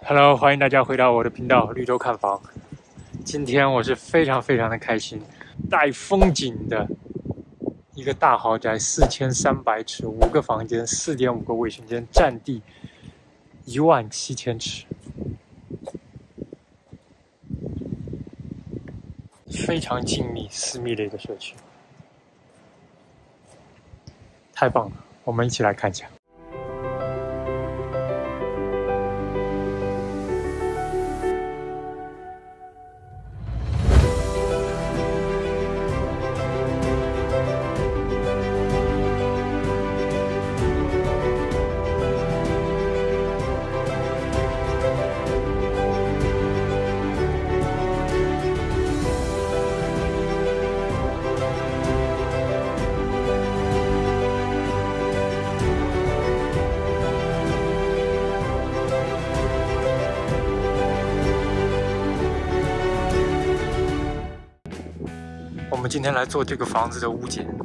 Hello， 欢迎大家回到我的频道绿洲看房。今天我是非常的开心，带风景的一个大豪宅，4300尺，5个房间，4.5个卫生间，占地17000尺，非常静谧私密的一个社区，太棒了！我们一起来看一下。我们今天来做这个房子的屋检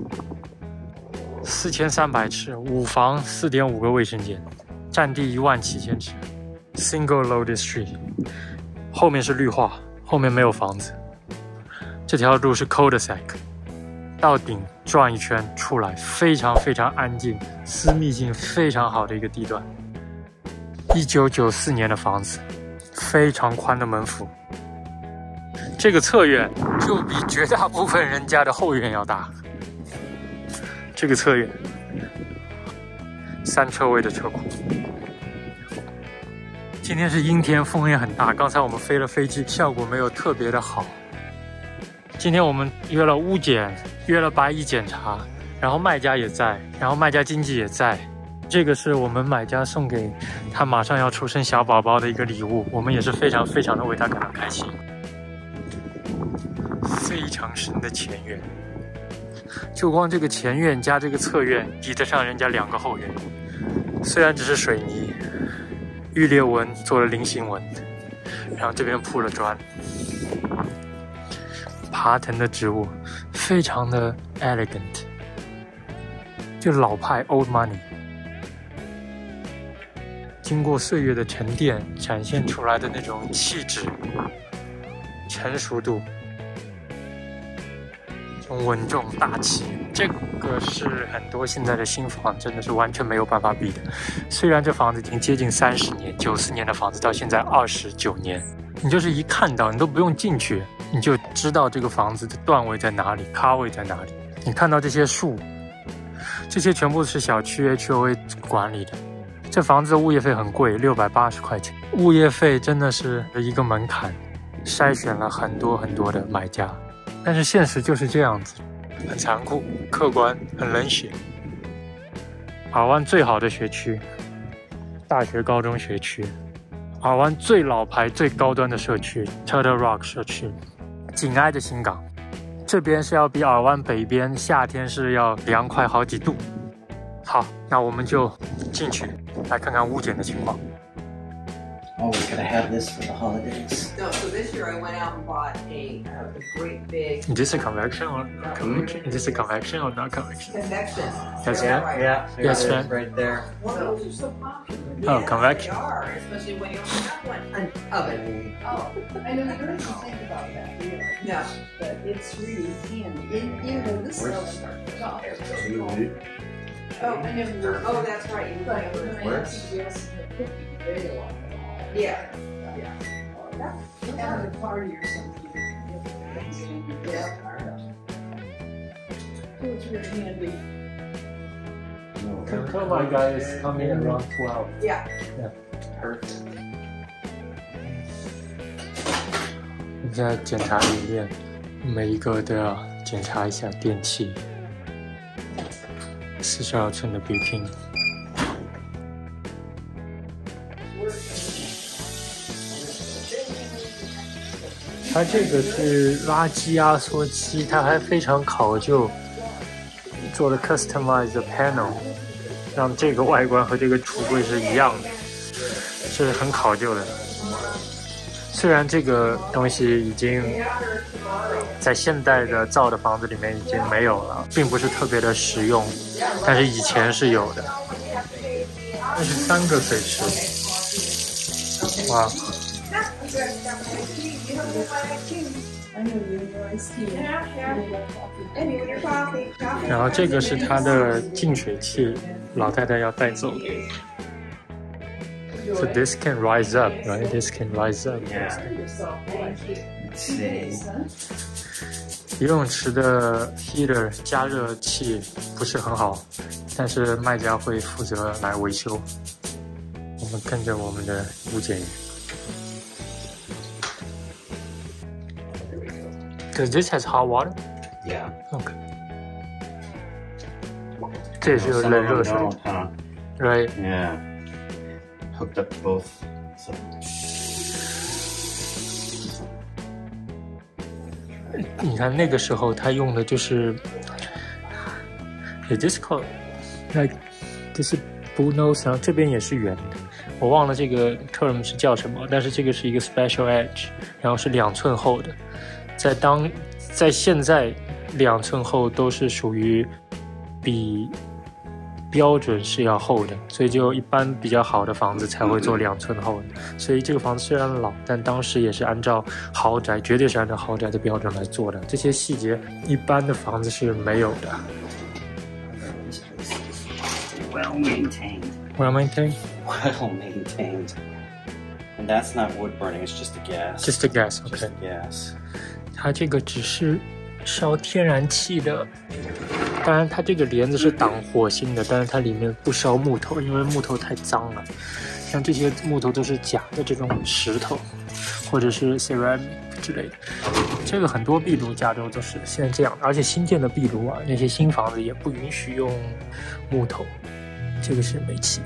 ，4300尺，5房，4.5个卫生间，占地17000尺 ，Single Loaded Street， 后面是绿化，后面没有房子。这条路是 Cul-de-sac， 到顶转一圈出来，非常安静，私密性非常好的一个地段。1994年的房子，非常宽的门幅。这个侧院就比绝大部分人家的后院要大。这个侧院，3车位的车库。今天是阴天，风也很大。刚才我们飞了飞机，效果没有特别的好。今天我们约了屋检，约了白蚁检查，然后卖家也在，然后卖家经纪也在。这个是我们买家送给他马上要出生小宝宝的一个礼物，我们也是非常的为他感到开心。非常深的前院，就光这个前院加这个侧院，比得上人家2个后院。虽然只是水泥，玉裂纹做了菱形纹，然后这边铺了砖，爬藤的植物，非常的 elegant， 就老派 old money。经过岁月的沉淀，展现出来的那种气质、成熟度。稳重大气，这个是很多现在的新房真的是完全没有办法比的。虽然这房子已经接近30年，94年的房子到现在29年，你就是一看到，你都不用进去，你就知道这个房子的段位在哪里，咖位在哪里。你看到这些树，这些全部是小区 HOA 管理的。这房子的物业费很贵，680块钱，物业费真的是一个门槛，筛选了很多的买家。但是现实就是这样子，很残酷、客观、很冷血。尔湾最好的学区，大学、高中学区，尔湾最老牌、最高端的社区 Turtle Rock 社区，紧挨着新港。这边是要比尔湾北边夏天是要凉快好几度。好，那我们就进去来看看屋检的情况。 Oh, we're gonna have this for the holidays. No, so this year I went out and bought a great big. Is this a convection or convection? Is this a convection or not convection? Convection. Yes, Yeah, ma'am. right. Yeah, Yes, there it ma'am. is right there. Well, those are so popular. Oh, Yeah, convection. They are, especially when you only have an oven. Oh, I know you don't think about that, really. Yeah. But it's really handy. Even though this Where's oven the is not Oh, I never. Oh, that's right. You But never. when I asked you else in the cookie, they don't want it. Yeah. That's at a party or something. Yeah. So it's really handy. Tell my guy is coming around 12. Yeah. Perfect. 现在检查里面，每一个都要检查一下电器。42寸的比拼。它这个是垃圾压缩机，它还非常考究，做了 customized panel， 让这个外观和这个橱柜是一样的，是很考究的。虽然这个东西已经在现代的造的房子里面已经没有了，并不是特别的实用，但是以前是有的。这是3个水池。 哇， I know you know iced tea. Yeah, yeah. You love coffee. And you and your coffee. Coffee 然后这个是 comes in 它的净水器，老太太要带走的。So this can rise up, right? This can rise up. Yeah. Let's see. 游泳池的 heater 加热器不是很好，但是卖家会负责来维修。我们跟着我们的吴检员。Because this has hot water. Yeah. Okay. 这也是有 Some 冷 of 热 them 水 don't, huh? ，right？ Yeah. Hooked up to both. So. 你看那个时候他用的就是，this called like 这是 bull nose， 然后这边也是圆的，我忘了这个 term 是叫什么，但是这个是一个 special edge， 然后是2寸厚的，在现在2寸厚都是属于比标准是要厚的，所以就一般比较好的房子才会做2寸厚的。所以这个房子虽然老，但当时也是按照豪宅，绝对是按照豪宅的标准来做的。这些细节一般的房子是没有的。 Well maintained. Well maintained. Well maintained. And that's not wood burning, it's just the gas. Just a gas. Just OK. the gas. 它这个只是烧天然气的。当然，它这个帘子是挡火星的，但是它里面不烧木头，因为木头太脏了。像这些木头都是假的这种石头，或者是 ceramic 之类的。这个很多壁炉加州都是现在这样的，而且新建的壁炉啊，那些新房子也不允许用木头，这个是煤气。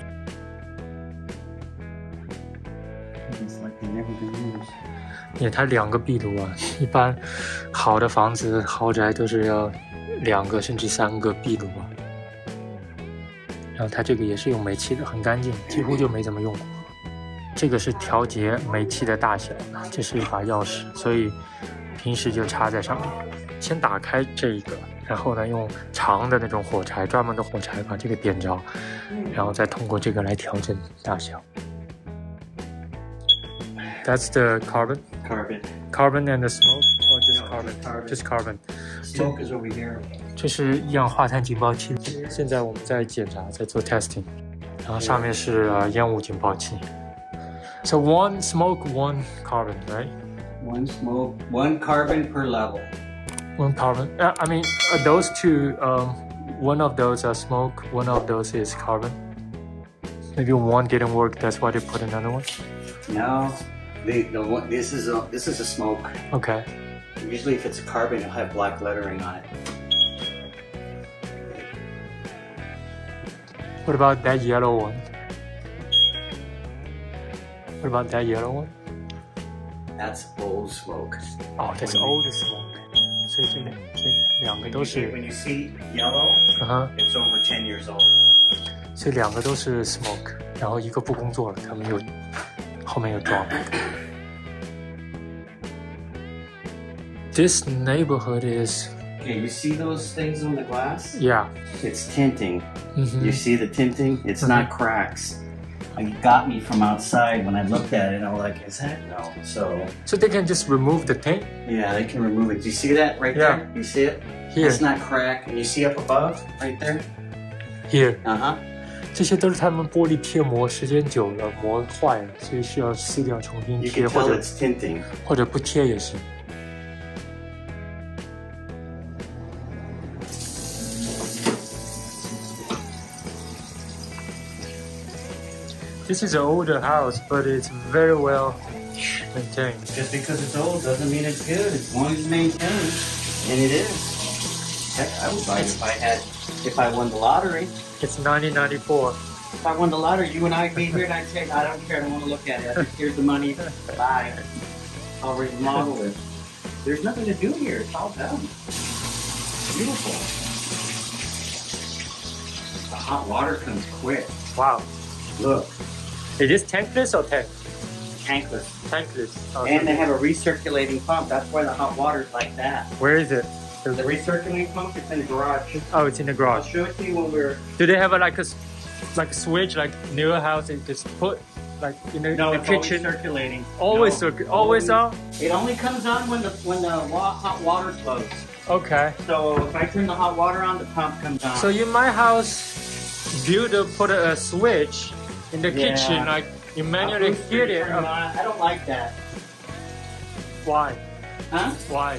It's like they never been used. 因为它2个壁炉啊，一般好的房子豪宅都是要2个甚至3个壁炉啊。然后它这个也是用煤气的，很干净，几乎就没怎么用过。这个是调节煤气的大小，这是一把钥匙，所以平时就插在上面。先打开这一个，然后呢用长的那种火柴，专门的火柴把这个点着，然后再通过这个来调整大小。That's the carbon. Carbon. Carbon and the smoke, or just No, carbon? just carbon. Just carbon. Smoke is over here. 这是一氧化碳警报器，现在我们在检查，在做 testing。然后上面是烟雾警报器。So one smoke, one carbon, right? One smoke, one carbon per level. One carbon. I mean, those two. One of those are smoke. One of those is carbon. Maybe one didn't work. That's why they put another one. No, this is a smoke. Okay. Usually, if it's a carbon, it'll have black lettering on it. What about that yellow one? What about that yellow one? That's old smoke. Oh, that's old smoke. 所以这两个都是 When you see yellow, it's over 10 years old. 所以2个都是 smoke， 然后一个不工作了，他们又后面又装了。This neighborhood is Okay, you see those things on the glass? yeah. It's tinting. Mhm. You see the tinting? It's not cracks. It got me from outside when I looked at it. I was like, is that? No. So they can just remove the tint Yeah, they can remove it. Do you see that right Yeah. there? You see it? here, It's not cracked. And you see up above, right there? here. Uh-huh. 这些都是他们玻璃贴膜时间久了磨坏了，所以需要撕掉重新 You 贴， can 或 tell 者 it's tinting. 或者不贴也行。This is an older house, but it's very well maintained. Just because it's old doesn't mean it's good. As long as it's maintained. And it is. Heck, I would buy it if I won the lottery. It's 1994. If I won the lottery, you and I'd be here and I'd say, I don't care, I don't want to look at it. Here's the money. Bye. I'll remodel it. There's nothing to do here. It's all done. Beautiful. The hot water comes quick. Wow. Look, Is this tankless or tankless. tankless? Oh, And they have a recirculating pump. That's why the hot water's like that. Where is it? The recirculating pump is in the garage. Oh, it's in the I'll garage. show it to you when we're... Do they have a switch like newer house? They just put like in the, No, the it's always kitchen? circulating. Always No, always on? It only comes on when the hot water flows. Okay. So if I turn the hot water on, the pump comes on. So in my house, builder put a switch in the Yeah. kitchen, like you manually I'll hit it. turn on. I don't like that. Why? Huh? Why?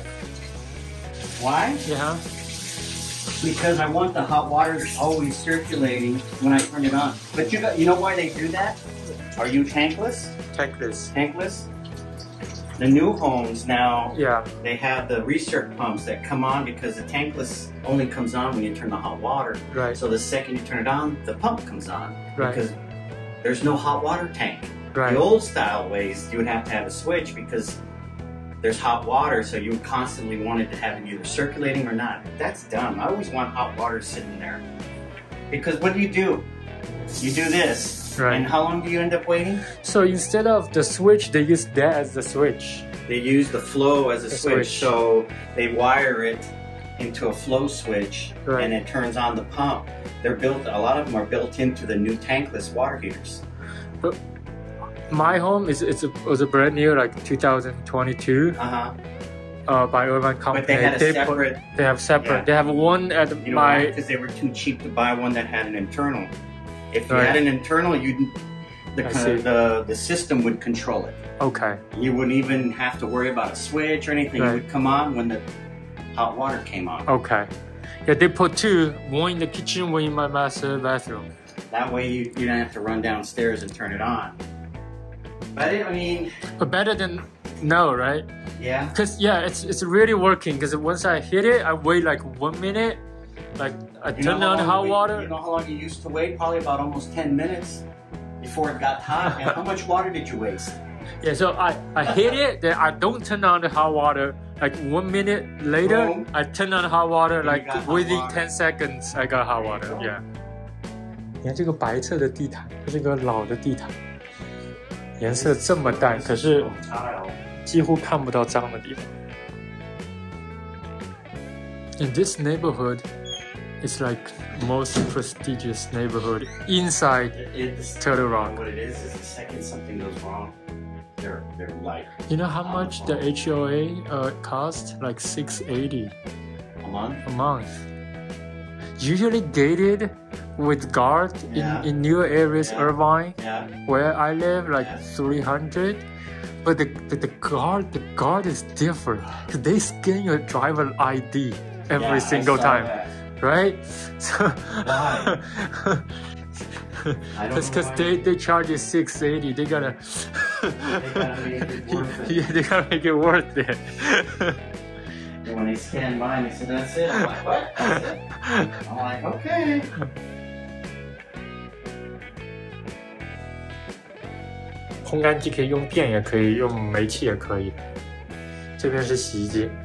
Why? Yeah. Because I want the hot water always circulating when I turn it on. But you know why they do that? Are you tankless? Tankless. Tankless? The new homes now, Yeah. they have the recirc pumps that come on because the tankless only comes on when you turn the hot water. Right. So the second you turn it on, the pump comes on. Right. Because there's no hot water tank. Right. The old style ways, you would have to have a switch because there's hot water, so you would constantly want it to have it either circulating or not. That's dumb. I always want hot water sitting there. Because what do? You do this. Right. And how long do you end up waiting? So instead of the switch, they use that as the switch. They use the flow as a The switch. switch. So they wire it into a flow switch, Right. and it turns on the pump. They're built. A lot of them are built into the new tankless water heaters. But my home was a brand new, like 2022, by Urban Company. But they had a separate. They have separate. Yeah. They have one at You know why? Because they were too cheap to buy one that had an internal. If you Right. had an internal, I see. the system would control it. Okay. You wouldn't even have to worry about a switch or anything. Right. It would come on when the hot water came on. Okay. Yeah, they put two, one in the kitchen, one in my master bathroom. That way you don't have to run downstairs and turn it on. But I mean, But better than no, right? yeah. Because yeah, it's really working. Because once I hit it, I wait like 1 minute, like I You know turn how on long hot we- water. You know how long you used to wait? Probably about almost 10 minutes before it got hot. And how much water did you waste? Yeah, so I hit it, then I don't turn on the hot water. Like 1 minute later, Boom. I turn on hot water. Then you Like got hot within water. 10 seconds, I got hot water. Yeah. 你看这个白色的地毯，这是个老的地毯，颜色这么淡，可是几乎看不到脏的地方。In this neighborhood, it's like most prestigious neighborhood inside It's Turtle Rock. What it is the second something goes wrong, they're like You know how much the HOA cost? Like $680 a month. a month. Usually gated with guard Yeah. in newer areas, Yeah. Irvine, Yeah. where I live, like Yeah. 300. But the guard is different. They scan your driver ID every Yeah, I single saw time, that. right? So Why? I don't know because why. they charge you $680. They gotta gotta make it worth it. yeah, they gotta make it worth it. And when they stand by and they say, that's it, I'm like, what? That's it? I'm like, okay. 烘干机可以用电，也可以用煤气，也可以。这边是洗衣机。